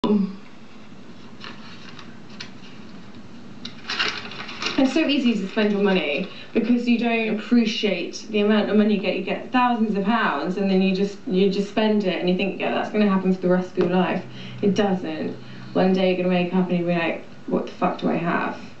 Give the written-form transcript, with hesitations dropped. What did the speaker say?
It's so easy to spend your money because you don't appreciate the amount of money you get. You get thousands of pounds and then you just spend it and you think, yeah, that's going to happen for the rest of your life. It doesn't. One day you're going to wake up and you'll be like, what the fuck do I have?